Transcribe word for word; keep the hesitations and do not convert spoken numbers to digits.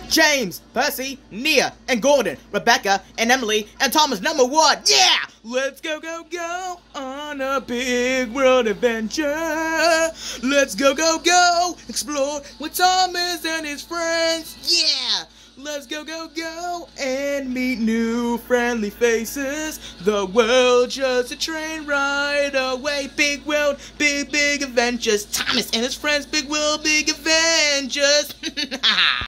James, Percy, Nia, and Gordon, Rebecca, and Emily, and Thomas number one. Yeah! Let's go, go, go on a big world adventure. Let's go, go, go explore with Thomas and his friends. Yeah! Let's go, go, go and meet new friendly faces. The world just a train ride away. Big world, big, big adventures. Thomas and his friends, big world, big adventures.